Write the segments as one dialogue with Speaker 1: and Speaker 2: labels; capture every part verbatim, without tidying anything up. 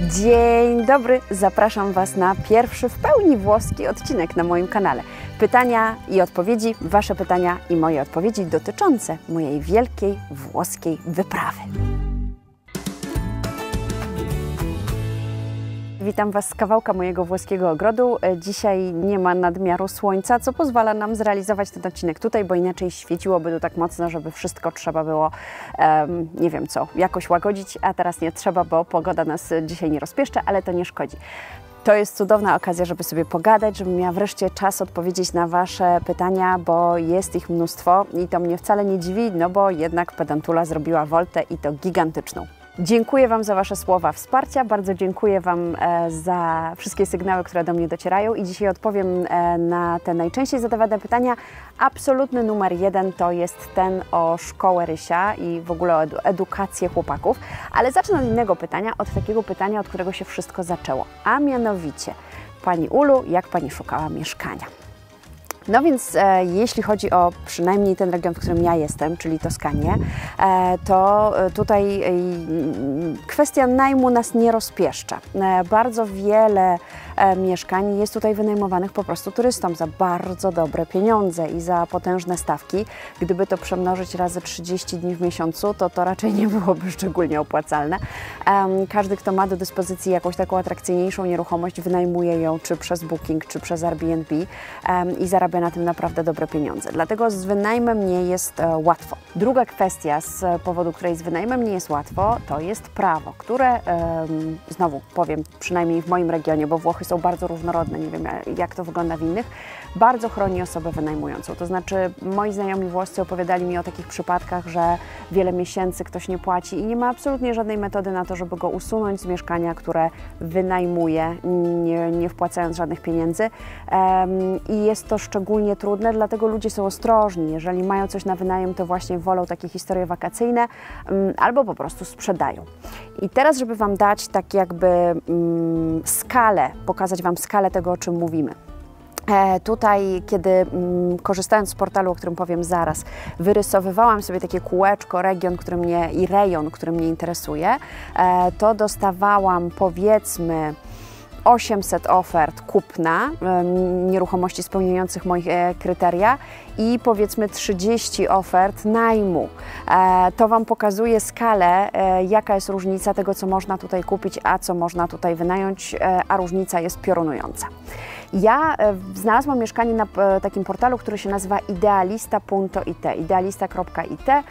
Speaker 1: Dzień dobry, zapraszam Was na pierwszy w pełni włoski odcinek na moim kanale. Pytania i odpowiedzi, Wasze pytania i moje odpowiedzi dotyczące mojej wielkiej włoskiej wyprawy. Witam Was z kawałka mojego włoskiego ogrodu. Dzisiaj nie ma nadmiaru słońca, co pozwala nam zrealizować ten odcinek tutaj, bo inaczej świeciłoby tu tak mocno, żeby wszystko trzeba było, um, nie wiem co, jakoś łagodzić, a teraz nie trzeba, bo pogoda nas dzisiaj nie rozpieszcza, ale to nie szkodzi. To jest cudowna okazja, żeby sobie pogadać, żebym miała wreszcie czas odpowiedzieć na Wasze pytania, bo jest ich mnóstwo i to mnie wcale nie dziwi, no bo jednak Pedantula zrobiła woltę i to gigantyczną. Dziękuję Wam za Wasze słowa wsparcia, bardzo dziękuję Wam e, za wszystkie sygnały, które do mnie docierają i dzisiaj odpowiem e, na te najczęściej zadawane pytania. Absolutny numer jeden to jest ten o szkołę Rysia i w ogóle o edu edukację chłopaków, ale zacznę od innego pytania, od takiego pytania, od którego się wszystko zaczęło, a mianowicie Pani Ulu, jak Pani szukała mieszkania? No więc e, jeśli chodzi o przynajmniej ten region, w którym ja jestem, czyli Toskanię, e, to tutaj e, kwestia najmu nas nie rozpieszcza. E, bardzo wiele e, mieszkań jest tutaj wynajmowanych po prostu turystom za bardzo dobre pieniądze i za potężne stawki. Gdyby to przemnożyć razy trzydzieści dni w miesiącu, to to raczej nie byłoby szczególnie opłacalne. E, każdy, kto ma do dyspozycji jakąś taką atrakcyjniejszą nieruchomość, wynajmuje ją czy przez Booking, czy przez Airbnb e, i zarabia na tym naprawdę dobre pieniądze. Dlatego z wynajmem nie jest e, łatwo. Druga kwestia, z powodu której z wynajmem nie jest łatwo, to jest prawo, które, e, znowu powiem, przynajmniej w moim regionie, bo Włochy są bardzo różnorodne, nie wiem jak to wygląda w innych, bardzo chroni osobę wynajmującą. To znaczy moi znajomi włoscy opowiadali mi o takich przypadkach, że wiele miesięcy ktoś nie płaci i nie ma absolutnie żadnej metody na to, żeby go usunąć z mieszkania, które wynajmuje, nie, nie wpłacając żadnych pieniędzy. E, I jest to szczególnie trudne, dlatego ludzie są ostrożni. Jeżeli mają coś na wynajem, to właśnie wolą takie historie wakacyjne um, albo po prostu sprzedają. I teraz, żeby Wam dać tak jakby um, skalę, pokazać Wam skalę tego, o czym mówimy. E, tutaj, kiedy mm, korzystając z portalu, o którym powiem zaraz, wyrysowywałam sobie takie kółeczko, region, który mnie i rejon, który mnie interesuje, e, to dostawałam powiedzmy osiemset ofert kupna e, nieruchomości spełniających moich e, kryteria i powiedzmy trzydzieści ofert najmu. E, to Wam pokazuje skalę, e, jaka jest różnica tego, co można tutaj kupić, a co można tutaj wynająć, e, a różnica jest piorunująca. Ja e, znalazłam mieszkanie na e, takim portalu, który się nazywa idealista punto it, idealista kropka it e,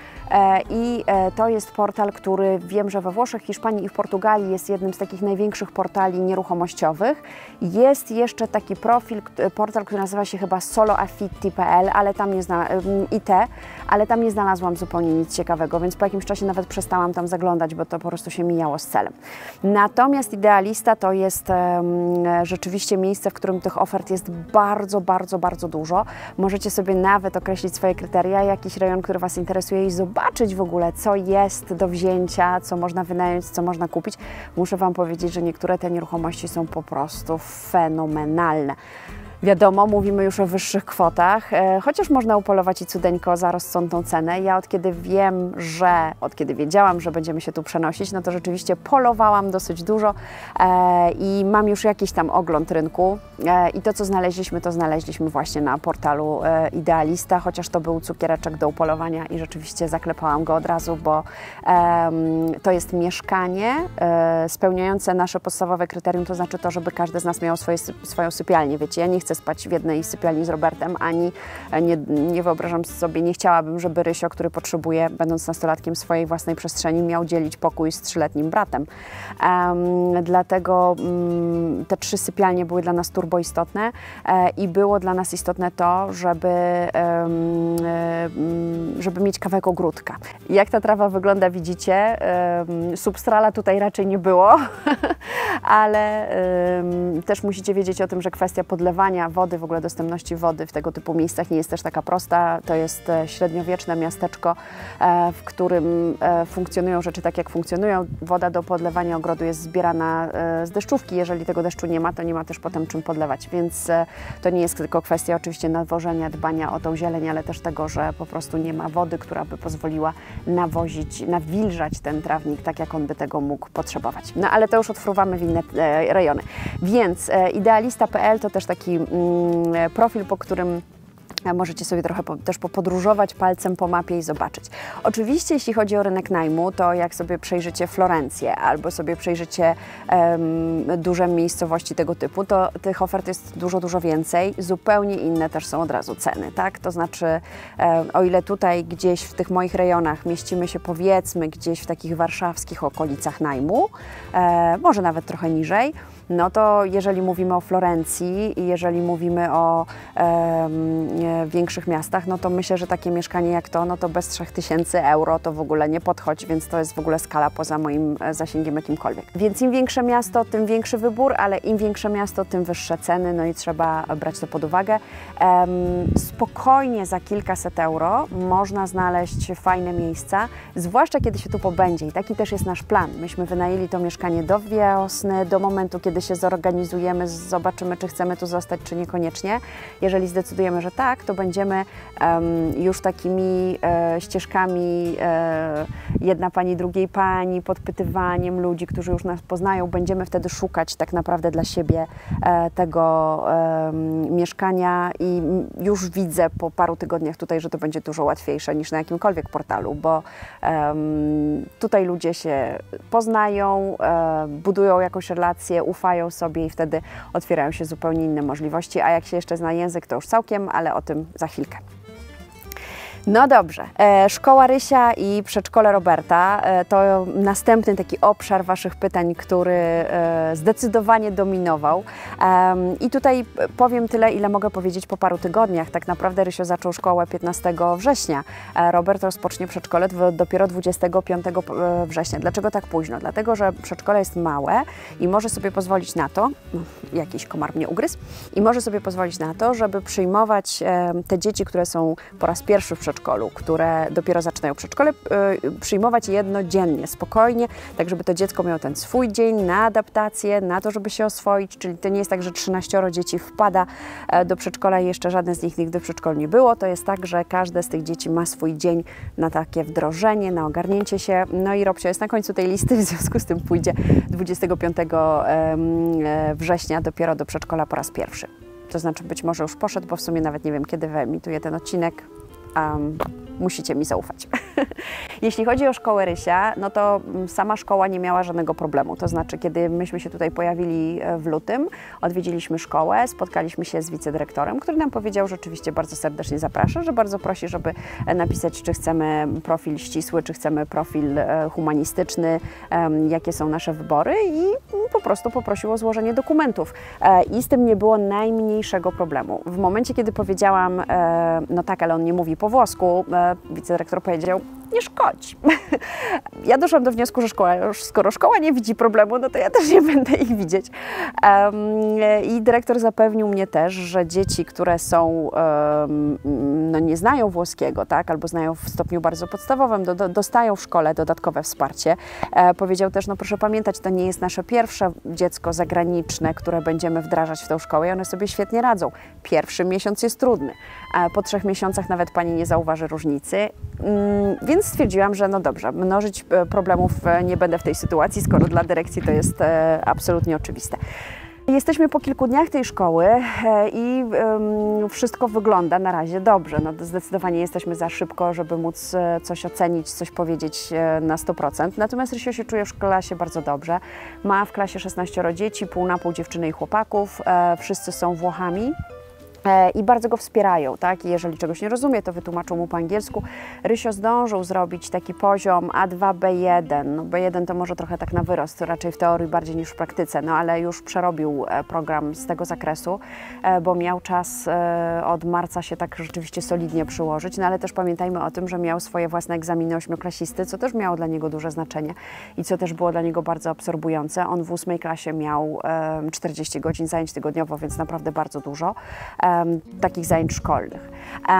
Speaker 1: i e, to jest portal, który wiem, że we Włoszech, Hiszpanii i w Portugalii jest jednym z takich największych portali nieruchomościowych. Jest jeszcze taki profil, portal, który nazywa się chyba soloaffitti kropka p l, ale tam nie it, ale tam nie znalazłam zupełnie nic ciekawego, więc po jakimś czasie nawet przestałam tam zaglądać, bo to po prostu się mijało z celem. Natomiast Idealista to jest e, rzeczywiście miejsce, w którym tych ofert jest bardzo, bardzo, bardzo dużo. Możecie sobie nawet określić swoje kryteria, jakiś rejon, który Was interesuje i zobaczyć w ogóle, co jest do wzięcia, co można wynająć, co można kupić. Muszę Wam powiedzieć, że niektóre te nieruchomości są po prostu fenomenalne. Wiadomo, mówimy już o wyższych kwotach, e, chociaż można upolować i cudeńko za rozsądną cenę. Ja od kiedy wiem, że, od kiedy wiedziałam, że będziemy się tu przenosić, no to rzeczywiście polowałam dosyć dużo e, i mam już jakiś tam ogląd rynku e, i to, co znaleźliśmy, to znaleźliśmy właśnie na portalu e, Idealista, chociaż to był cukiereczek do upolowania i rzeczywiście zaklepałam go od razu, bo e, to jest mieszkanie e, spełniające nasze podstawowe kryterium, to znaczy to, żeby każdy z nas miał swoje, swoją sypialnię. Wiecie, ja nie chcę spać w jednej sypialni z Robertem, ani nie, nie wyobrażam sobie, nie chciałabym, żeby Rysio, który potrzebuje, będąc nastolatkiem, swojej własnej przestrzeni, miał dzielić pokój z trzyletnim bratem. Um, dlatego um, te trzy sypialnie były dla nas turbo istotne e, i było dla nas istotne to, żeby, um, um, żeby mieć kawałek ogródka. Jak ta trawa wygląda, widzicie, um, substrala tutaj raczej nie było, ale um, też musicie wiedzieć o tym, że kwestia podlewania utrzymania wody, w ogóle dostępności wody w tego typu miejscach nie jest też taka prosta. To jest średniowieczne miasteczko, w którym funkcjonują rzeczy tak, jak funkcjonują. Woda do podlewania ogrodu jest zbierana z deszczówki. Jeżeli tego deszczu nie ma, to nie ma też potem czym podlewać, więc to nie jest tylko kwestia oczywiście nawożenia, dbania o tą zieleń, ale też tego, że po prostu nie ma wody, która by pozwoliła nawozić, nawilżać ten trawnik tak, jak on by tego mógł potrzebować. No ale to już odfruwamy w inne e, rejony. Więc e, idealista kropka p l to też taki mm, profil, po którym możecie sobie trochę po, też popodróżować palcem po mapie i zobaczyć. Oczywiście, jeśli chodzi o rynek najmu, to jak sobie przejrzycie Florencję albo sobie przejrzycie um, duże miejscowości tego typu, to tych ofert jest dużo, dużo więcej. Zupełnie inne też są od razu ceny, tak? To znaczy, um, o ile tutaj gdzieś w tych moich rejonach mieścimy się, powiedzmy, gdzieś w takich warszawskich okolicach najmu, e, może nawet trochę niżej, no to jeżeli mówimy o Florencji i jeżeli mówimy o e, większych miastach, no to myślę, że takie mieszkanie jak to, no to bez trzech tysięcy euro to w ogóle nie podchodzi, więc to jest w ogóle skala poza moim zasięgiem jakimkolwiek. Więc im większe miasto, tym większy wybór, ale im większe miasto, tym wyższe ceny, no i trzeba brać to pod uwagę. Um, spokojnie za kilkaset euro można znaleźć fajne miejsca, zwłaszcza kiedy się tu pobędzie i taki też jest nasz plan. Myśmy wynajęli to mieszkanie do wiosny, do momentu, kiedy się zorganizujemy, zobaczymy, czy chcemy tu zostać, czy niekoniecznie. Jeżeli zdecydujemy, że tak, to będziemy um, już takimi e, ścieżkami e, jedna pani, drugiej pani, podpytywaniem ludzi, którzy już nas poznają, będziemy wtedy szukać tak naprawdę dla siebie e, tego e, mieszkania i już widzę po paru tygodniach tutaj, że to będzie dużo łatwiejsze niż na jakimkolwiek portalu, bo e, tutaj ludzie się poznają, e, budują jakąś relację, ufają sobie i wtedy otwierają się zupełnie inne możliwości, a jak się jeszcze zna język, to już całkiem, ale o tym za chwilkę. No dobrze, e, szkoła Rysia i przedszkole Roberta e, to następny taki obszar Waszych pytań, który e, zdecydowanie dominował. E, I tutaj powiem tyle, ile mogę powiedzieć po paru tygodniach. Tak naprawdę Rysio zaczął szkołę piętnastego września, e, Robert rozpocznie przedszkole dopiero dwudziestego piątego września. Dlaczego tak późno? Dlatego, że przedszkole jest małe i może sobie pozwolić na to, no, jakiś komar mnie ugryzł, i może sobie pozwolić na to, żeby przyjmować e, te dzieci, które są po raz pierwszy w przedszkolu, które dopiero zaczynają przedszkole, yy, przyjmować jedno dziennie, spokojnie, tak żeby to dziecko miało ten swój dzień na adaptację, na to, żeby się oswoić, czyli to nie jest tak, że trzynaścioro dzieci wpada do przedszkola i jeszcze żadne z nich nigdy w przedszkolu nie było, to jest tak, że każde z tych dzieci ma swój dzień na takie wdrożenie, na ogarnięcie się, no i Robcio jest na końcu tej listy, w związku z tym pójdzie dwudziestego piątego września dopiero do przedszkola po raz pierwszy. To znaczy być może już poszedł, bo w sumie nawet nie wiem, kiedy wyemituję ten odcinek. Um, musicie mi zaufać. Jeśli chodzi o szkołę Rysia, no to sama szkoła nie miała żadnego problemu. To znaczy, kiedy myśmy się tutaj pojawili w lutym, odwiedziliśmy szkołę, spotkaliśmy się z wicedyrektorem, który nam powiedział, że rzeczywiście bardzo serdecznie zaprasza, że bardzo prosi, żeby napisać, czy chcemy profil ścisły, czy chcemy profil humanistyczny, jakie są nasze wybory, i po prostu poprosił o złożenie dokumentów. I z tym nie było najmniejszego problemu. W momencie, kiedy powiedziałam, no tak, ale on nie mówi po włosku, wicedyrektor powiedział, nie szkodzi. Ja doszłam do wniosku, że szkoła, skoro szkoła nie widzi problemu, no to ja też nie będę ich widzieć. Um, I dyrektor zapewnił mnie też, że dzieci, które są, um, no nie znają włoskiego, tak, albo znają w stopniu bardzo podstawowym, do, do, dostają w szkole dodatkowe wsparcie. E, powiedział też, no proszę pamiętać, to nie jest nasze pierwsze dziecko zagraniczne, które będziemy wdrażać w tą szkołę i one sobie świetnie radzą. Pierwszy miesiąc jest trudny. E, po trzech miesiącach nawet pani nie zauważy różnicy. Mm, więc Więc stwierdziłam, że no dobrze, mnożyć problemów nie będę w tej sytuacji, skoro dla dyrekcji to jest absolutnie oczywiste. Jesteśmy po kilku dniach tej szkoły i wszystko wygląda na razie dobrze. No, zdecydowanie jesteśmy za szybko, żeby móc coś ocenić, coś powiedzieć na sto procent. Natomiast Rysio się czuje w klasie bardzo dobrze. Ma w klasie szesnaścioro dzieci, pół na pół dziewczyny i chłopaków. Wszyscy są Włochami. i bardzo go wspierają, tak? I jeżeli czegoś nie rozumie, to wytłumaczą mu po angielsku. Rysio zdążył zrobić taki poziom A dwa B jeden. No B jeden to może trochę tak na wyrost, raczej w teorii bardziej niż w praktyce, no ale już przerobił program z tego zakresu, bo miał czas od marca się tak rzeczywiście solidnie przyłożyć, no ale też pamiętajmy o tym, że miał swoje własne egzaminy ośmioklasisty, co też miało dla niego duże znaczenie i co też było dla niego bardzo absorbujące. On w ósmej klasie miał czterdzieści godzin zajęć tygodniowo, więc naprawdę bardzo dużo takich zajęć szkolnych.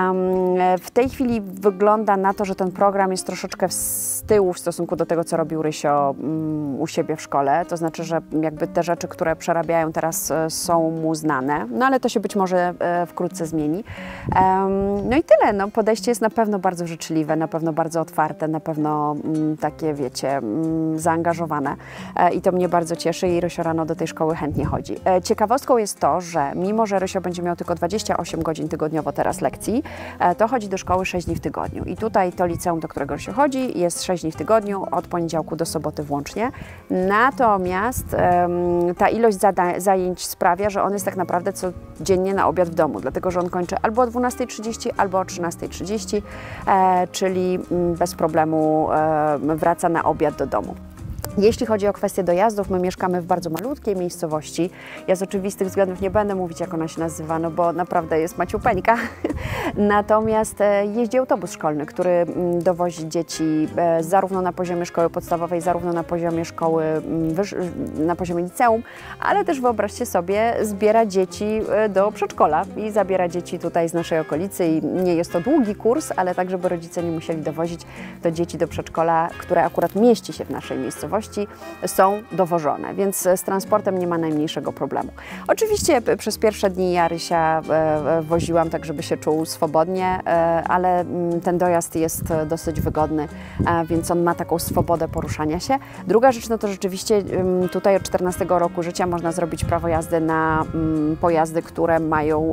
Speaker 1: W tej chwili wygląda na to, że ten program jest troszeczkę z tyłu w stosunku do tego, co robił Rysio u siebie w szkole, to znaczy, że jakby te rzeczy, które przerabiają teraz, są mu znane, no ale to się być może wkrótce zmieni. No i tyle, no, podejście jest na pewno bardzo życzliwe, na pewno bardzo otwarte, na pewno takie, wiecie, zaangażowane i to mnie bardzo cieszy i Rysio rano do tej szkoły chętnie chodzi. Ciekawostką jest to, że mimo, że Rysio będzie miał tylko dwadzieścia osiem godzin tygodniowo teraz lekcji, to chodzi do szkoły sześć dni w tygodniu. I tutaj to liceum, do którego się chodzi, jest sześć dni w tygodniu, od poniedziałku do soboty włącznie. Natomiast um, ta ilość zajęć sprawia, że on jest tak naprawdę codziennie na obiad w domu, dlatego że on kończy albo o dwunastej trzydzieści, albo o trzynastej trzydzieści, e, czyli bez problemu e, wraca na obiad do domu. Jeśli chodzi o kwestię dojazdów, my mieszkamy w bardzo malutkiej miejscowości. Ja z oczywistych względów nie będę mówić, jak ona się nazywa, no bo naprawdę jest maciupeńka. Natomiast jeździ autobus szkolny, który dowozi dzieci zarówno na poziomie szkoły podstawowej, zarówno na poziomie szkoły, na poziomie liceum, ale też wyobraźcie sobie, zbiera dzieci do przedszkola i zabiera dzieci tutaj z naszej okolicy i nie jest to długi kurs, ale tak, żeby rodzice nie musieli dowozić to dzieci do przedszkola, które akurat mieści się w naszej miejscowości, są dowożone, więc z transportem nie ma najmniejszego problemu. Oczywiście przez pierwsze dni ja Rysia woziłam tak, żeby się czuł swobodnie, ale ten dojazd jest dosyć wygodny, więc on ma taką swobodę poruszania się. Druga rzecz, no to rzeczywiście tutaj od czternastego roku życia można zrobić prawo jazdy na pojazdy, które mają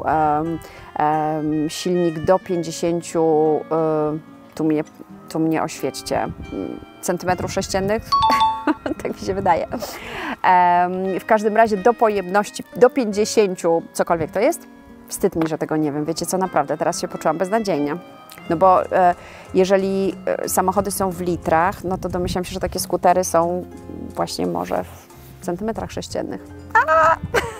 Speaker 1: silnik do pięćdziesięciu, tu mnie, tu mnie oświećcie, centymetrów sześciennych. Tak mi się wydaje. W każdym razie do pojemności, do pięćdziesięciu, cokolwiek to jest. Wstyd mi, że tego nie wiem. Wiecie co, naprawdę, teraz się poczułam beznadziejnie. No bo e, jeżeli samochody są w litrach, no to domyślam się, że takie skutery są właśnie może w centymetrach sześciennych. A!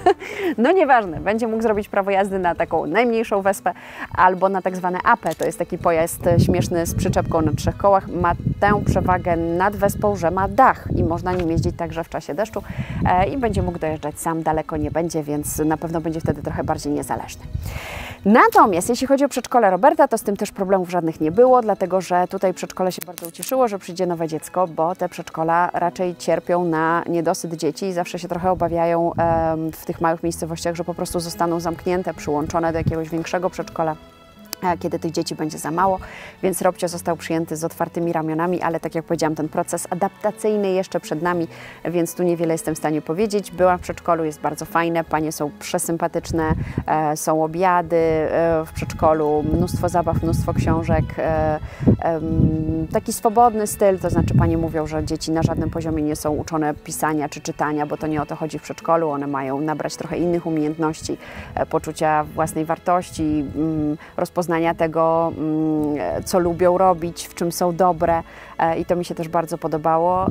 Speaker 1: No nieważne, będzie mógł zrobić prawo jazdy na taką najmniejszą wespę albo na tak zwane A P. To jest taki pojazd śmieszny z przyczepką na trzech kołach. Ma tę przewagę nad wespą, że ma dach i można nim jeździć także w czasie deszczu e, i będzie mógł dojeżdżać sam, daleko nie będzie, więc na pewno będzie wtedy trochę bardziej niezależny. Natomiast jeśli chodzi o przedszkole Roberta, to z tym też problemów żadnych nie było, dlatego że tutaj przedszkole się bardzo ucieszyło, że przyjdzie nowe dziecko, bo te przedszkola raczej cierpią na niedosyt dzieci i zawsze się trochę obawiają e, w tych małych miejscowościach, że po prostu zostaną zamknięte, przyłączone do jakiegoś większego przedszkola, kiedy tych dzieci będzie za mało, więc Robcio został przyjęty z otwartymi ramionami, ale tak jak powiedziałam, ten proces adaptacyjny jeszcze przed nami, więc tu niewiele jestem w stanie powiedzieć. Byłam w przedszkolu, jest bardzo fajne, panie są przesympatyczne, e, są obiady e, w przedszkolu, mnóstwo zabaw, mnóstwo książek, e, e, taki swobodny styl, to znaczy panie mówią, że dzieci na żadnym poziomie nie są uczone pisania czy czytania, bo to nie o to chodzi w przedszkolu, one mają nabrać trochę innych umiejętności, e, poczucia własnej wartości, mm, rozpoznania tego, co lubią robić, w czym są dobre i to mi się też bardzo podobało.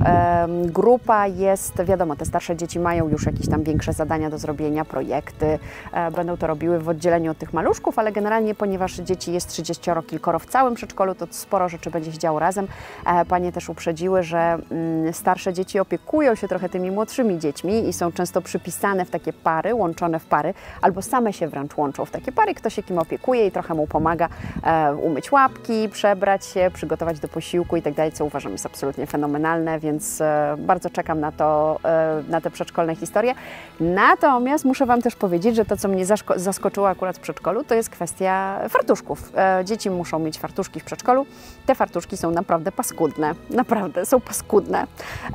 Speaker 1: Grupa jest, wiadomo, te starsze dzieci mają już jakieś tam większe zadania do zrobienia, projekty, będą to robiły w oddzieleniu od tych maluszków, ale generalnie, ponieważ dzieci jest trzydzieścioro kilkoro w całym przedszkolu, to sporo rzeczy będzie się działo razem. Panie też uprzedziły, że starsze dzieci opiekują się trochę tymi młodszymi dziećmi i są często przypisane w takie pary, łączone w pary, albo same się wręcz łączą w takie pary, kto się kim opiekuje i trochę mu pomaga e, umyć łapki, przebrać się, przygotować do posiłku i tak dalej, co uważam jest absolutnie fenomenalne, więc e, bardzo czekam na to, e, na te przedszkolne historie. Natomiast muszę Wam też powiedzieć, że to, co mnie zaskoczyło akurat w przedszkolu, to jest kwestia fartuszków. E, dzieci muszą mieć fartuszki w przedszkolu. Te fartuszki są naprawdę paskudne. Naprawdę, są paskudne.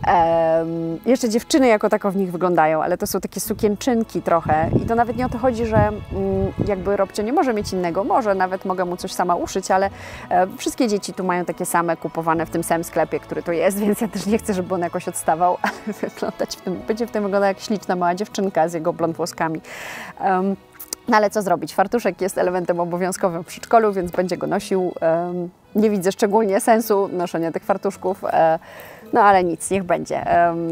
Speaker 1: E, jeszcze dziewczyny jako tako w nich wyglądają, ale to są takie sukienczynki trochę i to nawet nie o to chodzi, że mm, jakby Robcio nie może mieć innego, może nawet mogę mu coś sama uszyć, ale e, wszystkie dzieci tu mają takie same kupowane w tym samym sklepie, który tu jest, więc ja też nie chcę, żeby on jakoś odstawał, ale wyglądać w tym, będzie w tym wyglądała jak śliczna mała dziewczynka z jego blond włoskami. Um, No ale co zrobić? Fartuszek jest elementem obowiązkowym w przedszkolu, więc będzie go nosił. Nie widzę szczególnie sensu noszenia tych fartuszków, no ale nic, niech będzie.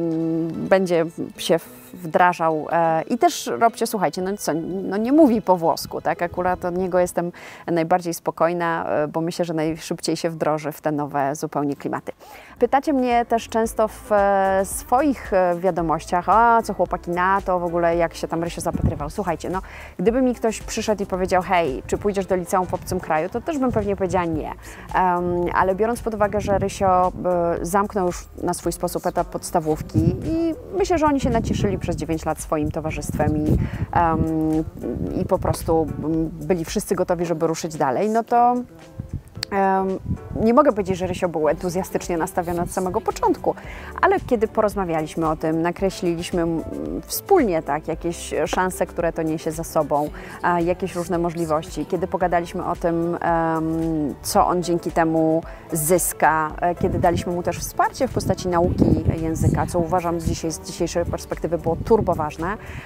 Speaker 1: Będzie się wdrażał i też Robcie, słuchajcie, no co, no nie mówi po włosku, tak? Akurat od niego jestem najbardziej spokojna, bo myślę, że najszybciej się wdroży w te nowe zupełnie klimaty. Pytacie mnie też często w swoich wiadomościach, a co chłopaki na to, w ogóle jak się tam Rysio zapatrywał. Słuchajcie, no gdyby mi ktoś przyszedł i powiedział, hej, czy pójdziesz do liceum w obcym kraju, to też bym pewnie powiedziała nie. Um, ale biorąc pod uwagę, że Rysio y, zamknął już na swój sposób etap podstawówki i myślę, że oni się nacieszyli przez dziewięć lat swoim towarzystwem i, um, i po prostu byli wszyscy gotowi, żeby ruszyć dalej, no to Um, nie mogę powiedzieć, że Rysio był entuzjastycznie nastawiony od samego początku, ale kiedy porozmawialiśmy o tym, nakreśliliśmy wspólnie tak, jakieś szanse, które to niesie za sobą, a, jakieś różne możliwości, kiedy pogadaliśmy o tym, um, co on dzięki temu zyska, kiedy daliśmy mu też wsparcie w postaci nauki języka, co uważam dzisiaj, z dzisiejszej perspektywy było turbo ważne,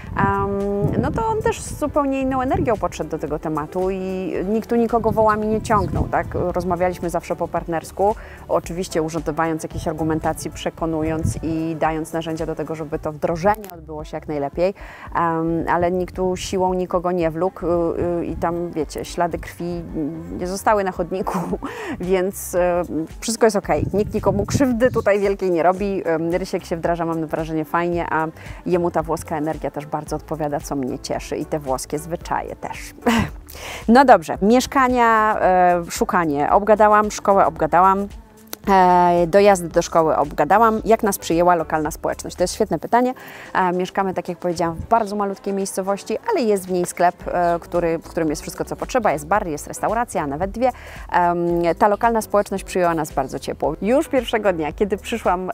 Speaker 1: um, no to on też z zupełnie inną energią podszedł do tego tematu i nikt tu nikogo wołami nie ciągnął, tak? Rozmawialiśmy zawsze po partnersku, oczywiście używając jakiejś argumentacji, przekonując i dając narzędzia do tego, żeby to wdrożenie odbyło się jak najlepiej, um, ale nikt tu siłą nikogo nie wlókł yy, i tam, wiecie, ślady krwi nie zostały na chodniku, więc yy, wszystko jest okej. Nikt nikomu krzywdy tutaj wielkiej nie robi. Yy, Rysiek się wdraża, mam wrażenie, fajnie, a jemu ta włoska energia też bardzo odpowiada, co mnie cieszy i te włoskie zwyczaje też. No dobrze, mieszkania, e, szukanie. Obgadałam, szkołę obgadałam. E, dojazdy do szkoły obgadałam. Jak nas przyjęła lokalna społeczność? To jest świetne pytanie. E, mieszkamy, tak jak powiedziałam, w bardzo malutkiej miejscowości, ale jest w niej sklep, e, który, w którym jest wszystko, co potrzeba. Jest bar, jest restauracja, a nawet dwie. E, ta lokalna społeczność przyjęła nas bardzo ciepło. Już pierwszego dnia, kiedy przyszłam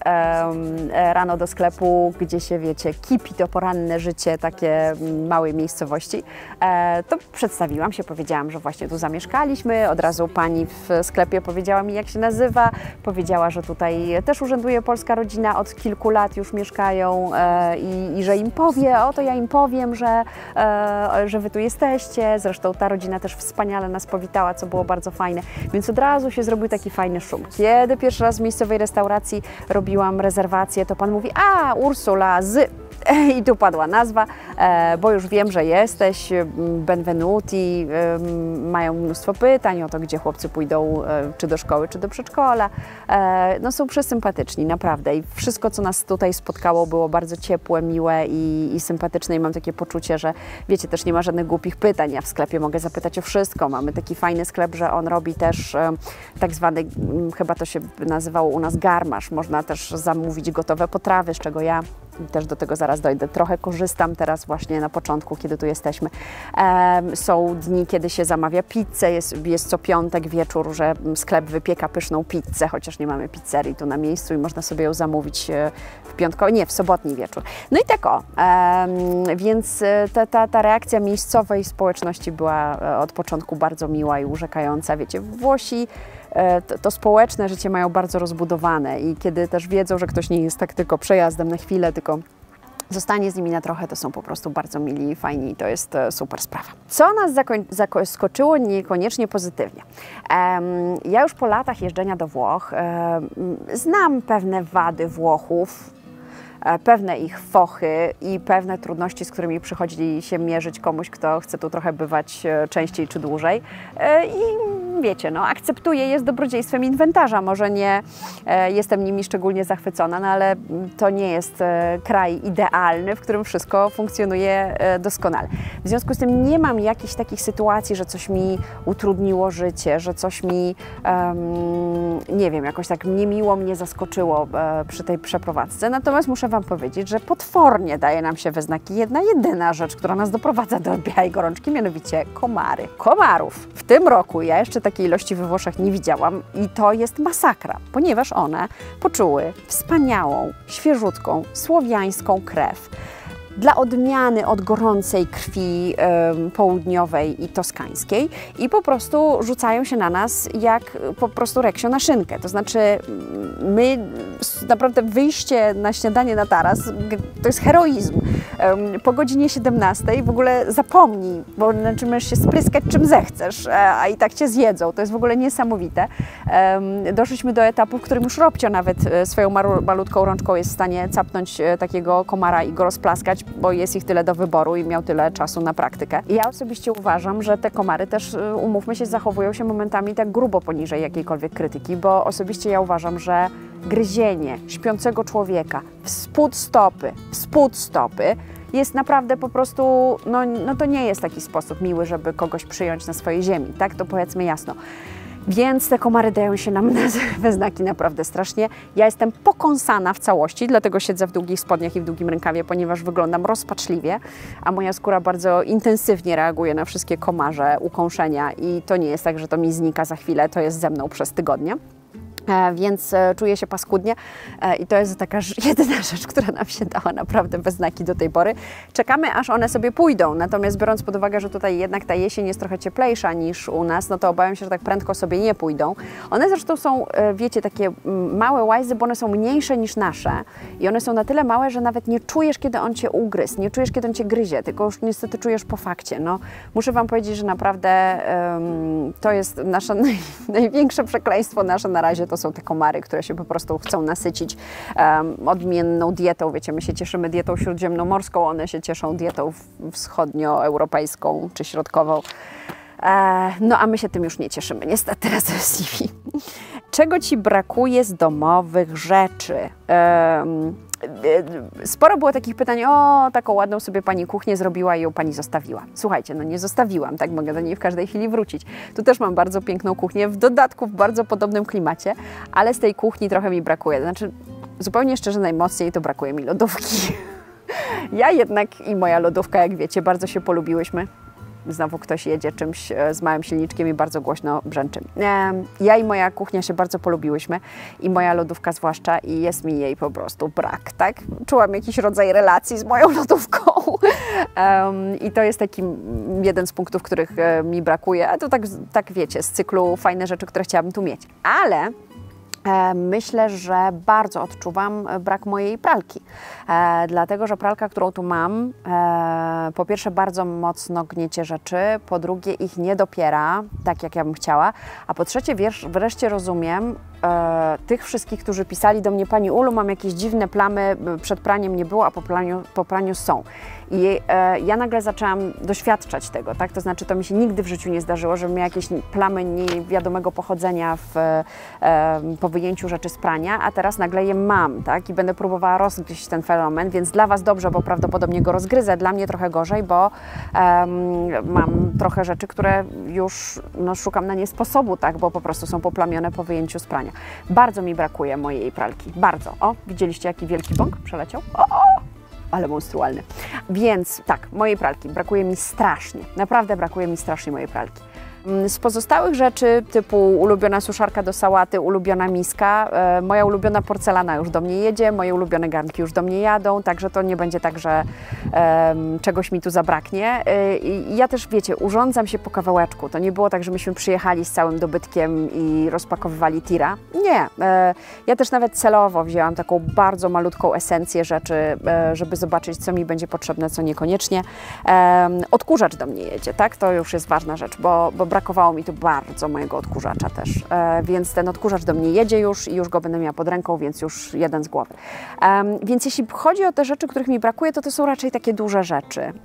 Speaker 1: e, rano do sklepu, gdzie się, wiecie, kipi to poranne życie takie małej miejscowości, e, to przedstawiłam się, powiedziałam, że właśnie tu zamieszkaliśmy. Od razu pani w sklepie powiedziała mi, jak się nazywa. Powiedziała, że tutaj też urzęduje polska rodzina, od kilku lat już mieszkają e, i, i że im powie, o to ja im powiem, że, e, że wy tu jesteście. Zresztą ta rodzina też wspaniale nas powitała, co było bardzo fajne. Więc od razu się zrobił taki fajny szum. Kiedy pierwszy raz w miejscowej restauracji robiłam rezerwację, to pan mówi, a Ursula z... I tu padła nazwa, bo już wiem, że jesteś, benvenuti, mają mnóstwo pytań o to, gdzie chłopcy pójdą, czy do szkoły, czy do przedszkola. No są przesympatyczni, naprawdę. I wszystko, co nas tutaj spotkało, było bardzo ciepłe, miłe i, i sympatyczne. I mam takie poczucie, że wiecie, też nie ma żadnych głupich pytań. Ja w sklepie mogę zapytać o wszystko. Mamy taki fajny sklep, że on robi też tak zwany, chyba to się nazywało u nas garmasz. Można też zamówić gotowe potrawy, z czego ja też do tego zaraz dojdę. Trochę korzystam teraz właśnie na początku, kiedy tu jesteśmy. Um, są dni, kiedy się zamawia pizzę, jest, jest co piątek wieczór, że sklep wypieka pyszną pizzę, chociaż nie mamy pizzerii tu na miejscu i można sobie ją zamówić w piątkowy, nie, w sobotni wieczór. No i tak o, um, więc ta, ta, ta reakcja miejscowej społeczności była od początku bardzo miła i urzekająca. Wiecie, Włosi To, to społeczne życie mają bardzo rozbudowane i kiedy też wiedzą, że ktoś nie jest tak tylko przejazdem na chwilę, tylko zostanie z nimi na trochę, to są po prostu bardzo mili i fajni i to jest super sprawa. Co nas zaskoczyło niekoniecznie pozytywnie? Um, ja już po latach jeżdżenia do Włoch um, znam pewne wady Włochów, pewne ich fochy i pewne trudności, z którymi przychodzi się mierzyć komuś, kto chce tu trochę bywać częściej czy dłużej. I wiecie, no, akceptuję je z dobrodziejstwem inwentarza. Może nie e, jestem nimi szczególnie zachwycona, no, ale to nie jest e, kraj idealny, w którym wszystko funkcjonuje e, doskonale. W związku z tym nie mam jakichś takich sytuacji, że coś mi utrudniło życie, że coś mi, um, nie wiem, jakoś tak niemiło mnie zaskoczyło e, przy tej przeprowadzce. Natomiast muszę Wam powiedzieć, że potwornie daje nam się we znaki jedna jedyna rzecz, która nas doprowadza do białej gorączki, mianowicie komary. Komarów w tym roku ja jeszcze takiej ilości we Włoszech nie widziałam i to jest masakra, ponieważ one poczuły wspaniałą, świeżutką, słowiańską krew. dla odmiany od gorącej krwi y, południowej i toskańskiej i po prostu rzucają się na nas jak po prostu reksio na szynkę. To znaczy my naprawdę wyjście na śniadanie na taras to jest heroizm. Y, po godzinie siedemnastej w ogóle zapomnij, bo znaczy możesz się spryskać czym zechcesz, a i tak cię zjedzą. To jest w ogóle niesamowite. Y, doszliśmy do etapu, w którym już Robcio nawet swoją malutką rączką jest w stanie capnąć takiego komara i go rozplaskać, bo jest ich tyle do wyboru i miał tyle czasu na praktykę. I ja osobiście uważam, że te komary też, umówmy się, zachowują się momentami tak grubo poniżej jakiejkolwiek krytyki, bo osobiście ja uważam, że gryzienie śpiącego człowieka w spód stopy, w spód stopy jest naprawdę po prostu, no, no to nie jest taki sposób miły, żeby kogoś przyjąć na swojej ziemi, tak? To powiedzmy jasno. Więc te komary dają się nam we znaki naprawdę strasznie. Ja jestem pokąsana w całości, dlatego siedzę w długich spodniach i w długim rękawie, ponieważ wyglądam rozpaczliwie, a moja skóra bardzo intensywnie reaguje na wszystkie komarze, ukąszenia i to nie jest tak, że to mi znika za chwilę, to jest ze mną przez tygodnie. Więc czuję się paskudnie i to jest taka jedyna rzecz, która nam się dała naprawdę we znaki do tej pory. Czekamy, aż one sobie pójdą, natomiast biorąc pod uwagę, że tutaj jednak ta jesień jest trochę cieplejsza niż u nas, no to obawiam się, że tak prędko sobie nie pójdą. One zresztą są, wiecie, takie małe łajzy, bo one są mniejsze niż nasze i one są na tyle małe, że nawet nie czujesz, kiedy on cię ugryzł, nie czujesz, kiedy on cię gryzie, tylko już niestety czujesz po fakcie. No, muszę wam powiedzieć, że naprawdę um, to jest nasze naj, największe przekleństwo nasze na razie, to są te komary, które się po prostu chcą nasycić um, odmienną dietą. Wiecie, my się cieszymy dietą śródziemnomorską, one się cieszą dietą wschodnioeuropejską czy środkową. E, no a my się tym już nie cieszymy, niestety razem z nimi. Czego ci brakuje z domowych rzeczy? Um, Sporo było takich pytań, o, taką ładną sobie pani kuchnię zrobiła i ją pani zostawiła. Słuchajcie, no nie zostawiłam, tak, mogę do niej w każdej chwili wrócić. Tu też mam bardzo piękną kuchnię, w dodatku w bardzo podobnym klimacie, ale z tej kuchni trochę mi brakuje. Znaczy, zupełnie szczerze, najmocniej to brakuje mi lodówki. Ja jednak i moja lodówka, jak wiecie, bardzo się polubiłyśmy. Znowu ktoś jedzie czymś z małym silniczkiem i bardzo głośno brzęczy. Ja i moja kuchnia się bardzo polubiłyśmy i moja lodówka zwłaszcza i jest mi jej po prostu brak, tak? Czułam jakiś rodzaj relacji z moją lodówką um, i to jest taki jeden z punktów, których mi brakuje, a to tak, tak wiecie, z cyklu fajne rzeczy, które chciałabym tu mieć. Ale myślę, że bardzo odczuwam brak mojej pralki, e, dlatego, że pralka, którą tu mam, e, po pierwsze bardzo mocno gniecie rzeczy, po drugie ich nie dopiera, tak jak ja bym chciała, a po trzecie wiesz, wreszcie rozumiem e, tych wszystkich, którzy pisali do mnie: Pani Ulu, mam jakieś dziwne plamy, przed praniem nie było, a po praniu, po praniu są. I e, ja nagle zaczęłam doświadczać tego, tak? To znaczy, to mi się nigdy w życiu nie zdarzyło, żebym miała jakieś plamy niewiadomego pochodzenia w, e, po wyjęciu rzeczy z prania, a teraz nagle je mam, tak? I będę próbowała rozgryźć ten fenomen, więc dla Was dobrze, bo prawdopodobnie go rozgryzę, dla mnie trochę gorzej, bo e, mam trochę rzeczy, które już no, szukam na nie sposobu, tak? Bo po prostu są poplamione po wyjęciu z prania. Bardzo mi brakuje mojej pralki, bardzo. O, widzieliście, jaki wielki bąk przeleciał? O, o! Ale monstrualny. Więc tak, mojej pralki brakuje mi strasznie, naprawdę brakuje mi strasznie mojej pralki. Z pozostałych rzeczy typu ulubiona suszarka do sałaty, ulubiona miska, e, moja ulubiona porcelana już do mnie jedzie, moje ulubione garnki już do mnie jadą, także to nie będzie tak, że e, czegoś mi tu zabraknie. E, i ja też, wiecie, urządzam się po kawałeczku. To nie było tak, że myśmy przyjechali z całym dobytkiem i rozpakowywali tira. Nie. E, ja też nawet celowo wzięłam taką bardzo malutką esencję rzeczy, e, żeby zobaczyć, co mi będzie potrzebne, co niekoniecznie. E, odkurzacz do mnie jedzie, tak? To już jest ważna rzecz, bo, bo brakowało mi tu bardzo mojego odkurzacza też, e, więc ten odkurzacz do mnie jedzie już i już go będę miała pod ręką, więc już jeden z głowy. E, więc jeśli chodzi o te rzeczy, których mi brakuje, to to są raczej takie duże rzeczy. E,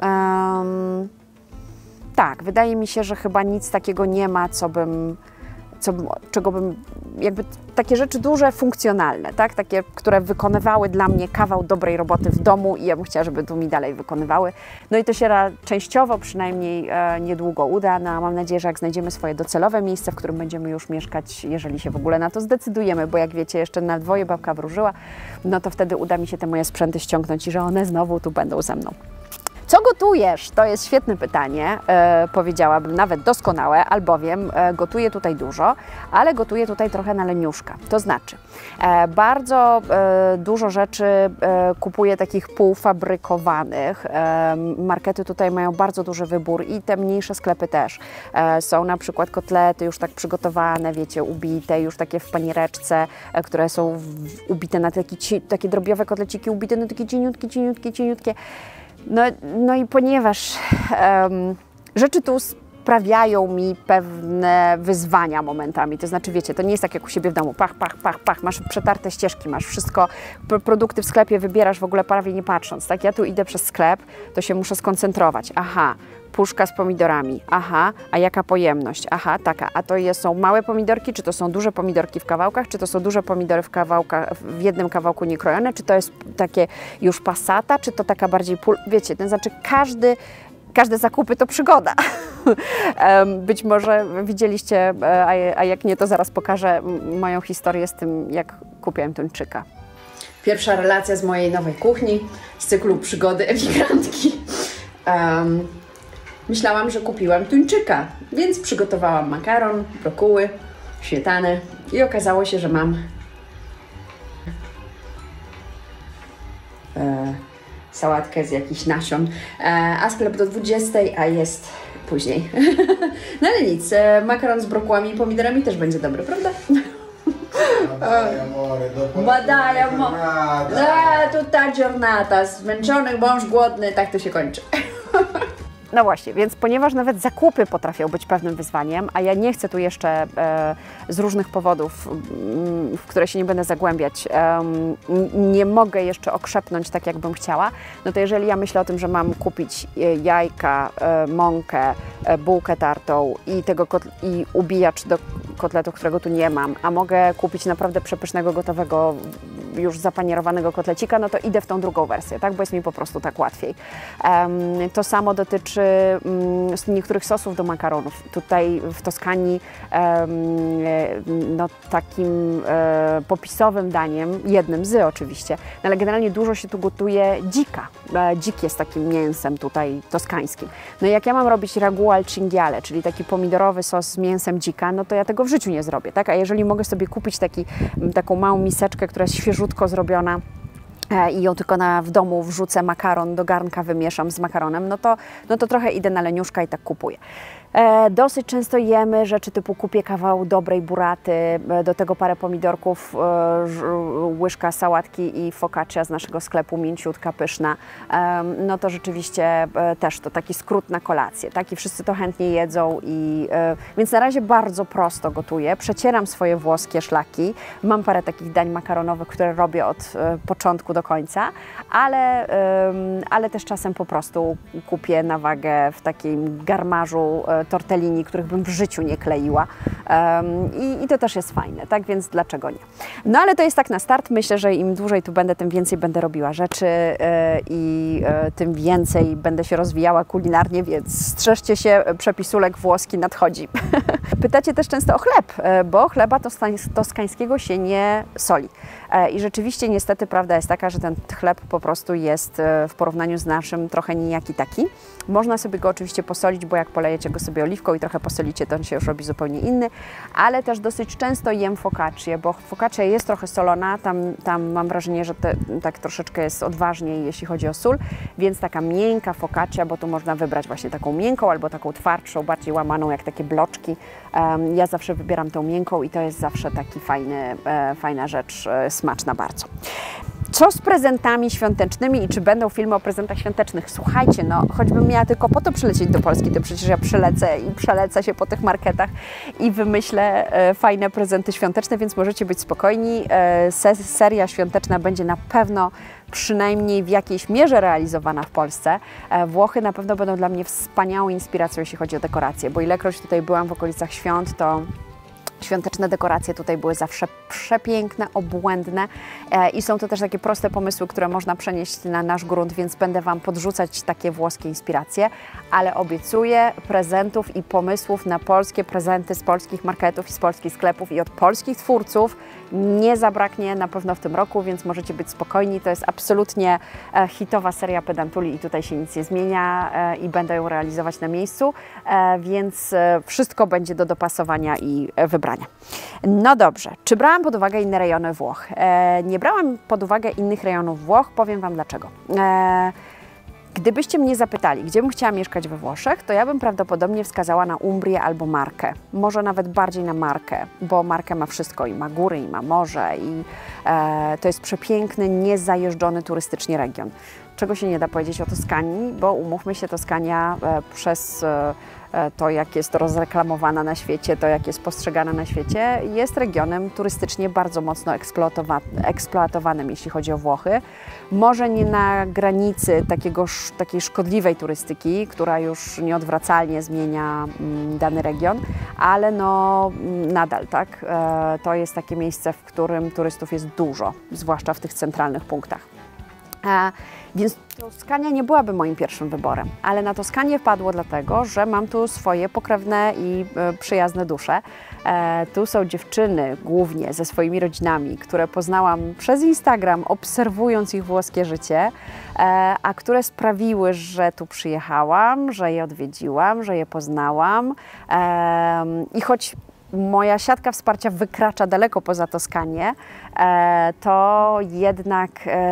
Speaker 1: tak, wydaje mi się, że chyba nic takiego nie ma, co bym, co bym, czego bym, jakby takie rzeczy duże, funkcjonalne, tak? Takie, które wykonywały dla mnie kawał dobrej roboty w domu i ja bym chciała, żeby tu mi dalej wykonywały. No i to się częściowo przynajmniej e, niedługo uda. No, mam nadzieję, że jak znajdziemy swoje docelowe miejsce, w którym będziemy już mieszkać, jeżeli się w ogóle na to zdecydujemy, bo jak wiecie, jeszcze na dwoje babka wróżyła, no to wtedy uda mi się te moje sprzęty ściągnąć i że one znowu tu będą ze mną. Co gotujesz? To jest świetne pytanie, e, powiedziałabym nawet doskonałe, albowiem e, gotuję tutaj dużo, ale gotuję tutaj trochę na leniuszka. To znaczy, e, bardzo e, dużo rzeczy e, kupuję takich półfabrykowanych. E, markety tutaj mają bardzo duży wybór i te mniejsze sklepy też. E, są na przykład kotlety już tak przygotowane, wiecie, ubite, już takie w paniereczce, e, które są w, ubite na taki, takie drobiowe kotleciki, ubite na takie cieniutkie, cieniutkie, cieniutkie. No, no i ponieważ um, rzeczy tu sprawiają mi pewne wyzwania momentami, to znaczy wiecie, to nie jest tak jak u siebie w domu, pach, pach, pach, pach, masz przetarte ścieżki, masz wszystko, produkty w sklepie wybierasz w ogóle prawie nie patrząc, tak? Ja tu idę przez sklep, to się muszę skoncentrować, aha, puszka z pomidorami, aha, a jaka pojemność, aha, taka, a to jest, są małe pomidorki, czy to są duże pomidorki w kawałkach, czy to są duże pomidory w kawałkach, w jednym kawałku niekrojone, czy to jest takie już passata, czy to taka bardziej pól, wiecie, to znaczy każdy, każde zakupy to przygoda. Być może widzieliście, a jak nie, to zaraz pokażę moją historię z tym, jak kupiłem tuńczyka. Pierwsza relacja z mojej nowej kuchni, z cyklu przygody emigrantki. Um, Myślałam, że kupiłam tuńczyka, więc przygotowałam makaron, brokuły, śmietanę i okazało się, że mam e, sałatkę z jakichś nasion, e, a sklep do dwudziestej, a jest później. No ale nic, e, makaron z brokułami i pomidorami też będzie dobry, prawda? Badaj, amore. Tutta giornata, zmęczony mąż głodny, tak to się kończy. No właśnie, więc ponieważ nawet zakupy potrafią być pewnym wyzwaniem, a ja nie chcę tu jeszcze e, z różnych powodów, m, w które się nie będę zagłębiać, e, nie mogę jeszcze okrzepnąć tak, jakbym chciała, no to jeżeli ja myślę o tym, że mam kupić jajka, e, mąkę, e, bułkę tartą i, tego i ubijacz do kotletów, którego tu nie mam, a mogę kupić naprawdę przepysznego, gotowego, już zapanierowanego kotlecika, no to idę w tą drugą wersję, tak, bo jest mi po prostu tak łatwiej. Um, to samo dotyczy um, niektórych sosów do makaronów. Tutaj w Toskanii um, no, takim e, popisowym daniem, jednym z oczywiście, no, ale generalnie dużo się tu gotuje dzika. E, dzik jest takim mięsem tutaj toskańskim. No i jak ja mam robić ragu al cinghiale, czyli taki pomidorowy sos z mięsem dzika, no to ja tego w życiu nie zrobię, tak? A jeżeli mogę sobie kupić taki, taką małą miseczkę, która jest świeżutko zrobiona i ją tylko na, w domu wrzucę makaron, do garnka wymieszam z makaronem, no to, no to trochę idę na leniuszka i tak kupuję. E, dosyć często jemy rzeczy typu kupię kawał dobrej buraty, e, do tego parę pomidorków, e, łyżka sałatki i focaccia z naszego sklepu, mięciutka, pyszna. E, no to rzeczywiście e, też to taki skrót na kolację, tak? I wszyscy to chętnie jedzą i e, więc na razie bardzo prosto gotuję, przecieram swoje włoskie szlaki, mam parę takich dań makaronowych, które robię od e, początku do końca, ale, e, ale też czasem po prostu kupię na wagę w takim garmarzu e, tortellini, których bym w życiu nie kleiła um, i, i to też jest fajne, tak, więc dlaczego nie? No ale to jest tak na start, myślę, że im dłużej tu będę, tym więcej będę robiła rzeczy yy, i yy, tym więcej będę się rozwijała kulinarnie, więc strzeżcie się, przepisulek włoski nadchodzi. Pytacie też często o chleb, yy, bo chleba toskańskiego się nie soli yy, i rzeczywiście niestety prawda jest taka, że ten chleb po prostu jest yy, w porównaniu z naszym trochę nijaki taki. Można sobie go oczywiście posolić, bo jak polejecie go sobie oliwką i trochę posolicie, to on się już robi zupełnie inny, ale też dosyć często jem focaccię, bo focaccia jest trochę solona, tam, tam mam wrażenie, że te, tak troszeczkę jest odważniej, jeśli chodzi o sól, więc taka miękka focaccia, bo tu można wybrać właśnie taką miękką albo taką twardszą, bardziej łamaną, jak takie bloczki. Um, ja zawsze wybieram tą miękką i to jest zawsze taki fajny, e, fajna rzecz, e, smaczna bardzo. Co z prezentami świątecznymi i czy będą filmy o prezentach świątecznych? Słuchajcie, no choćbym miała tylko po to przylecieć do Polski, to przecież ja przylecę i przelecę się po tych marketach i wymyślę e, fajne prezenty świąteczne, więc możecie być spokojni. E, seria świąteczna będzie na pewno przynajmniej w jakiejś mierze realizowana w Polsce. E, Włochy na pewno będą dla mnie wspaniałą inspiracją, jeśli chodzi o dekoracje, bo ilekroć tutaj byłam w okolicach świąt, to Świąteczne dekoracje tutaj były zawsze przepiękne, obłędne e, i są to też takie proste pomysły, które można przenieść na nasz grunt, więc będę Wam podrzucać takie włoskie inspiracje, ale obiecuję prezentów i pomysłów na polskie prezenty z polskich marketów i z polskich sklepów i od polskich twórców nie zabraknie na pewno w tym roku, więc możecie być spokojni. To jest absolutnie e, hitowa seria Pedantuli i tutaj się nic nie zmienia e, i będę ją realizować na miejscu, e, więc e, wszystko będzie do dopasowania i e, wybrania. No dobrze, czy brałam pod uwagę inne rejony Włoch? E, nie brałam pod uwagę innych rejonów Włoch, powiem Wam dlaczego. E, Gdybyście mnie zapytali, gdzie bym chciała mieszkać we Włoszech, to ja bym prawdopodobnie wskazała na Umbrię albo Markę. Może nawet bardziej na Markę, bo Markę ma wszystko i ma góry, i ma morze i e, to jest przepiękny, niezajeżdżony turystycznie region. Czego się nie da powiedzieć o Toskanii, bo umówmy się, Toskania e, przez e, to, jak jest rozreklamowana na świecie, to, jak jest postrzegana na świecie, jest regionem turystycznie bardzo mocno eksploatowa eksploatowanym, jeśli chodzi o Włochy. Może nie na granicy takiego, takiej szkodliwej turystyki, która już nieodwracalnie zmienia mm, dany region, ale no nadal, tak, e, to jest takie miejsce, w którym turystów jest dużo, zwłaszcza w tych centralnych punktach. E, więc Toskania nie byłaby moim pierwszym wyborem, ale na Toskanię wpadło dlatego, że mam tu swoje pokrewne i e, przyjazne dusze. E, tu są dziewczyny głównie ze swoimi rodzinami, które poznałam przez Instagram, obserwując ich włoskie życie, e, a które sprawiły, że tu przyjechałam, że je odwiedziłam, że je poznałam e, i choć moja siatka wsparcia wykracza daleko poza Toskanię, to jednak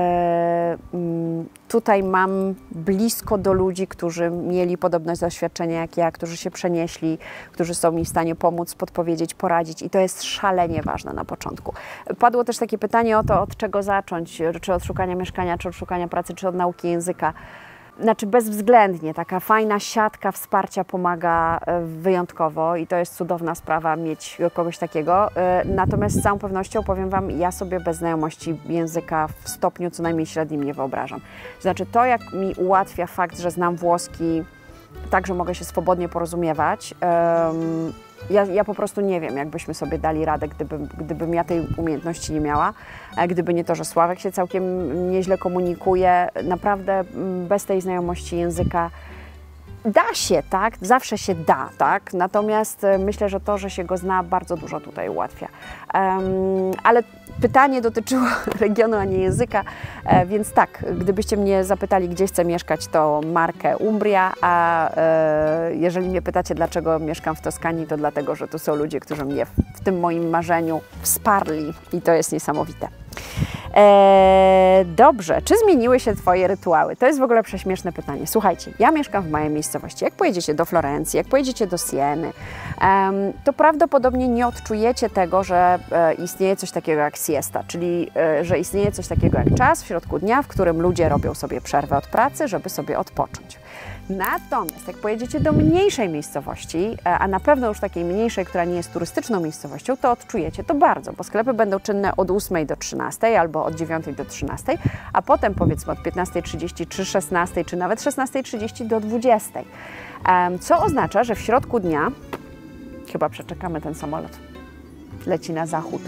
Speaker 1: tutaj mam blisko do ludzi, którzy mieli podobne doświadczenie jak ja, którzy się przenieśli, którzy są mi w stanie pomóc, podpowiedzieć, poradzić i to jest szalenie ważne na początku. Padło też takie pytanie o to, od czego zacząć, czy od szukania mieszkania, czy od szukania pracy, czy od nauki języka. Znaczy bezwzględnie, taka fajna siatka wsparcia pomaga wyjątkowo i to jest cudowna sprawa mieć kogoś takiego. Natomiast z całą pewnością powiem Wam, ja sobie bez znajomości języka w stopniu co najmniej średnim nie wyobrażam. Znaczy to, jak mi ułatwia fakt, że znam włoski, tak, że mogę się swobodnie porozumiewać, um, Ja, ja po prostu nie wiem, jakbyśmy sobie dali radę, gdybym, gdybym ja tej umiejętności nie miała, gdyby nie to, że Sławek się całkiem nieźle komunikuje. Naprawdę bez tej znajomości języka da się, tak? Zawsze się da, tak? Natomiast myślę, że to, że się go zna, bardzo dużo tutaj ułatwia. Um, ale pytanie dotyczyło regionu, a nie języka, e, więc tak, gdybyście mnie zapytali, gdzie chcę mieszkać, to Markę, Umbria, a e, jeżeli mnie pytacie, dlaczego mieszkam w Toskanii, to dlatego, że tu są ludzie, którzy mnie w, w tym moim marzeniu wsparli i to jest niesamowite. Eee, dobrze, czy zmieniły się Twoje rytuały? To jest w ogóle prześmieszne pytanie. Słuchajcie, ja mieszkam w małej miejscowości. Jak pojedziecie do Florencji, jak pojedziecie do Sieny, em, to prawdopodobnie nie odczujecie tego, że e, istnieje coś takiego jak siesta, czyli e, że istnieje coś takiego jak czas w środku dnia, w którym ludzie robią sobie przerwę od pracy, żeby sobie odpocząć. Natomiast jak pojedziecie do mniejszej miejscowości, a na pewno już takiej mniejszej, która nie jest turystyczną miejscowością, to odczujecie to bardzo, bo sklepy będą czynne od ósmej do trzynastej albo od dziewiątej do trzynastej, a potem powiedzmy od piętnastej trzydzieści czy szesnastej, czy nawet szesnastej trzydzieści do dwudziestej. Co oznacza, że w środku dnia, chyba przeczekamy ten samolot, leci na zachód.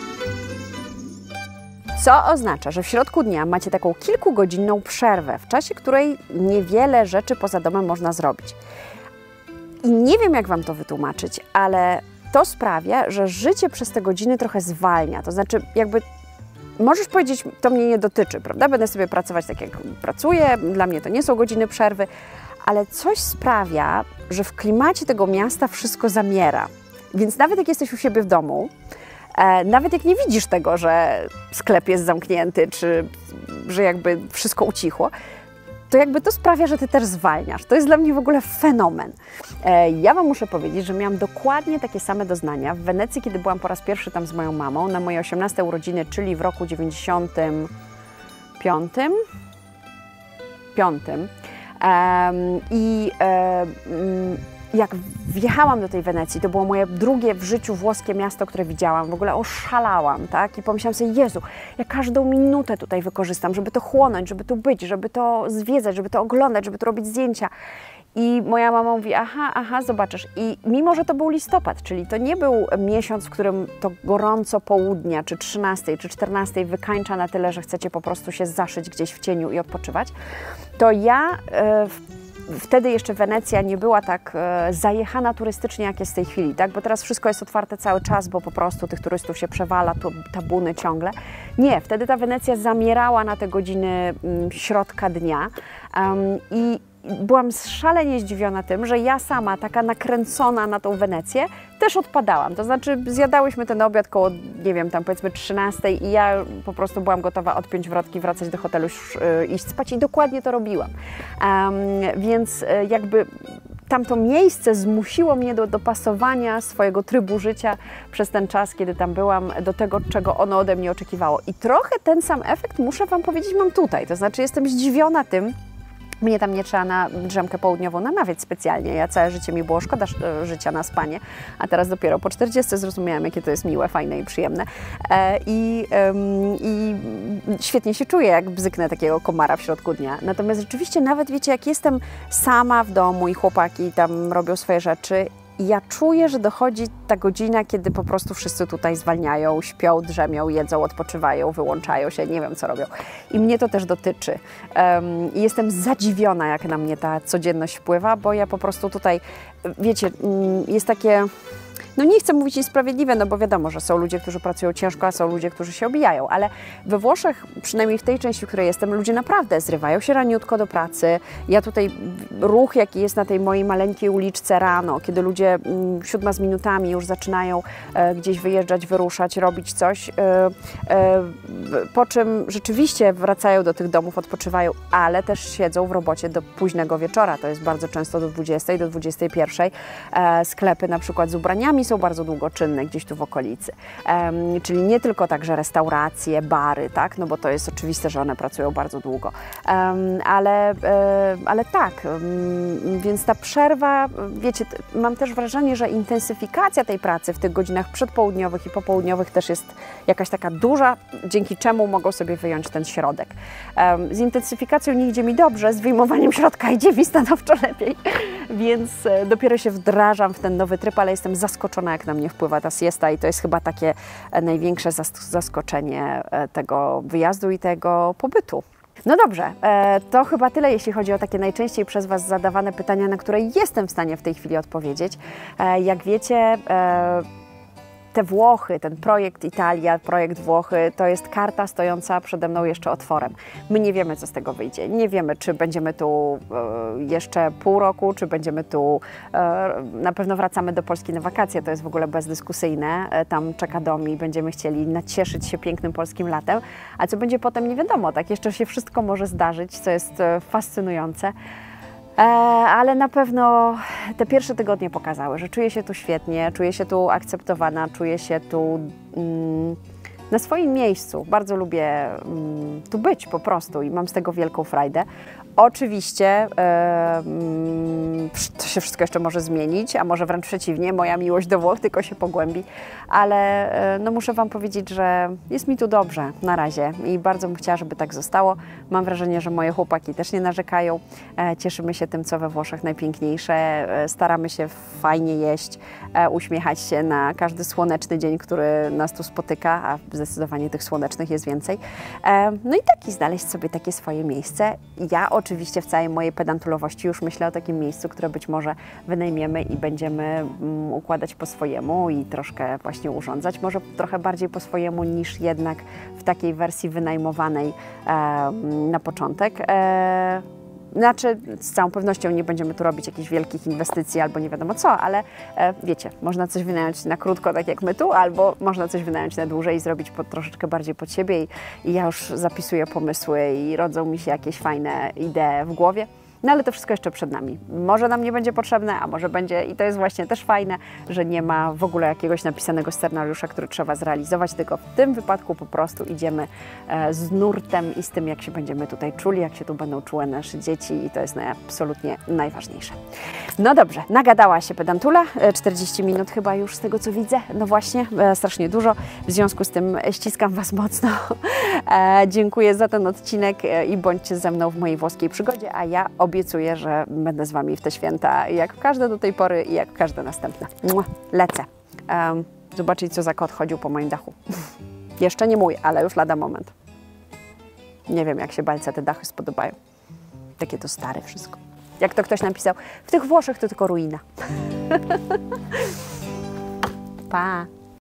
Speaker 1: Co oznacza, że w środku dnia macie taką kilkugodzinną przerwę, w czasie której niewiele rzeczy poza domem można zrobić. I nie wiem, jak Wam to wytłumaczyć, ale to sprawia, że życie przez te godziny trochę zwalnia. To znaczy, jakby możesz powiedzieć, to mnie nie dotyczy, prawda? Będę sobie pracować tak, jak pracuję, dla mnie to nie są godziny przerwy, ale coś sprawia, że w klimacie tego miasta wszystko zamiera. Więc nawet jak jesteś u siebie w domu, nawet jak nie widzisz tego, że sklep jest zamknięty, czy że jakby wszystko ucichło, to jakby to sprawia, że Ty też zwalniasz. To jest dla mnie w ogóle fenomen. Ja Wam muszę powiedzieć, że miałam dokładnie takie same doznania w Wenecji, kiedy byłam po raz pierwszy tam z moją mamą na moje osiemnaste urodziny, czyli w roku dziewięćdziesiątym piątym. Piątym. I jak wjechałam do tej Wenecji, to było moje drugie w życiu włoskie miasto, które widziałam. W ogóle oszalałam, tak? I pomyślałam sobie, Jezu, ja każdą minutę tutaj wykorzystam, żeby to chłonąć, żeby tu być, żeby to zwiedzać, żeby to oglądać, żeby tu robić zdjęcia. I moja mama mówi, aha, aha, zobaczysz. I mimo, że to był listopad, czyli to nie był miesiąc, w którym to gorąco południa, czy trzynastej, czy czternastej wykańcza na tyle, że chcecie po prostu się zaszyć gdzieś w cieniu i odpoczywać, to ja e, wtedy jeszcze Wenecja nie była tak e, zajechana turystycznie, jak jest w tej chwili, tak? Bo teraz wszystko jest otwarte cały czas, bo po prostu tych turystów się przewala, tu, tabuny ciągle. Nie, wtedy ta Wenecja zamierała na te godziny m, środka dnia um, i byłam szalenie zdziwiona tym, że ja sama, taka nakręcona na tą Wenecję, też odpadałam. To znaczy zjadałyśmy ten obiad koło, nie wiem, tam powiedzmy trzynastej i ja po prostu byłam gotowa odpiąć wrotki, wracać do hotelu, yy, iść spać i dokładnie to robiłam. Um, więc yy, jakby tamto miejsce zmusiło mnie do dopasowania swojego trybu życia przez ten czas, kiedy tam byłam, do tego, czego ono ode mnie oczekiwało. I trochę ten sam efekt, muszę Wam powiedzieć, mam tutaj. To znaczy jestem zdziwiona tym, mnie tam nie trzeba na drzemkę południową namawiać specjalnie. Ja całe życie mi było szkoda życia na spanie, a teraz dopiero po czterdziestce zrozumiałam, jakie to jest miłe, fajne i przyjemne. E, i, ym, I świetnie się czuję, jak bzyknę takiego komara w środku dnia. Natomiast rzeczywiście nawet, wiecie, jak jestem sama w domu i chłopaki tam robią swoje rzeczy, ja czuję, że dochodzi ta godzina, kiedy po prostu wszyscy tutaj zwalniają, śpią, drzemią, jedzą, odpoczywają, wyłączają się, nie wiem co robią. I mnie to też dotyczy. Um, I jestem zadziwiona, jak na mnie ta codzienność wpływa, bo ja po prostu tutaj, wiecie, jest takie... No nie chcę mówić niesprawiedliwe, no bo wiadomo, że są ludzie, którzy pracują ciężko, a są ludzie, którzy się obijają, ale we Włoszech, przynajmniej w tej części, w której jestem, ludzie naprawdę zrywają się raniutko do pracy. Ja tutaj, ruch jaki jest na tej mojej maleńkiej uliczce rano, kiedy ludzie mm, siódma z minutami już zaczynają e, gdzieś wyjeżdżać, wyruszać, robić coś, e, e, po czym rzeczywiście wracają do tych domów, odpoczywają, ale też siedzą w robocie do późnego wieczora, to jest bardzo często do dwudziestej, do dwudziestej pierwszej. E, sklepy na przykład z ubraniami są bardzo długo czynne gdzieś tu w okolicy. Um, czyli nie tylko tak, że restauracje, bary, tak, no bo to jest oczywiste, że one pracują bardzo długo. Um, ale, e, ale tak, um, więc ta przerwa, wiecie, mam też wrażenie, że intensyfikacja tej pracy w tych godzinach przedpołudniowych i popołudniowych też jest jakaś taka duża, dzięki czemu mogą sobie wyjąć ten środek. Um, z intensyfikacją nie idzie mi dobrze, z wyjmowaniem środka idzie mi stanowczo lepiej, więc e, dopiero się wdrażam w ten nowy tryb, ale jestem zaskoczona, jak na mnie wpływa ta siesta i to jest chyba takie największe zaskoczenie tego wyjazdu i tego pobytu. No dobrze, to chyba tyle, jeśli chodzi o takie najczęściej przez Was zadawane pytania, na które jestem w stanie w tej chwili odpowiedzieć. Jak wiecie, te Włochy, ten projekt Italia, projekt Włochy, to jest karta stojąca przede mną jeszcze otworem. My nie wiemy, co z tego wyjdzie. Nie wiemy, czy będziemy tu e, jeszcze pół roku, czy będziemy tu... E, na pewno wracamy do Polski na wakacje, to jest w ogóle bezdyskusyjne. E, tam czeka dom i będziemy chcieli nacieszyć się pięknym polskim latem. A co będzie potem, nie wiadomo. Tak, jeszcze się wszystko może zdarzyć, co jest e, fascynujące. Ale na pewno te pierwsze tygodnie pokazały, że czuję się tu świetnie, czuję się tu akceptowana, czuję się tu mm, na swoim miejscu. Bardzo lubię mm, tu być po prostu i mam z tego wielką frajdę. Oczywiście e, to się wszystko jeszcze może zmienić, a może wręcz przeciwnie, moja miłość do Włoch tylko się pogłębi, ale e, no muszę Wam powiedzieć, że jest mi tu dobrze na razie i bardzo bym chciała, żeby tak zostało. Mam wrażenie, że moje chłopaki też nie narzekają, e, cieszymy się tym, co we Włoszech najpiękniejsze, e, staramy się fajnie jeść, e, uśmiechać się na każdy słoneczny dzień, który nas tu spotyka, a zdecydowanie tych słonecznych jest więcej. E, no i tak i znaleźć sobie takie swoje miejsce. Ja oczywiście w całej mojej pedantulowości już myślę o takim miejscu, które być może wynajmiemy i będziemy mm, układać po swojemu i troszkę właśnie urządzać, może trochę bardziej po swojemu niż jednak w takiej wersji wynajmowanej e, na początek. E, Znaczy, z całą pewnością nie będziemy tu robić jakichś wielkich inwestycji albo nie wiadomo co, ale e, wiecie, można coś wynająć na krótko, tak jak my tu, albo można coś wynająć na dłużej i zrobić pod, troszeczkę bardziej pod siebie i, i ja już zapisuję pomysły i rodzą mi się jakieś fajne idee w głowie. No ale to wszystko jeszcze przed nami. Może nam nie będzie potrzebne, a może będzie i to jest właśnie też fajne, że nie ma w ogóle jakiegoś napisanego scenariusza, który trzeba zrealizować, tylko w tym wypadku po prostu idziemy e, z nurtem i z tym, jak się będziemy tutaj czuli, jak się tu będą czuły nasze dzieci i to jest absolutnie najważniejsze. No dobrze, nagadała się pedantula, czterdzieści minut chyba już z tego, co widzę, no właśnie, e, strasznie dużo, w związku z tym ściskam Was mocno. E, dziękuję za ten odcinek e, i bądźcie ze mną w mojej włoskiej przygodzie, a ja obiecuję, że będę z Wami w te święta, jak każde do tej pory i jak każde następne. Mua, lecę. Um, zobaczyć, co za kot chodził po moim dachu. Jeszcze nie mój, ale już lada moment. Nie wiem, jak się Balce te dachy spodobają. Takie to stare wszystko. Jak to ktoś napisał, w tych Włoszech to tylko ruina. Pa!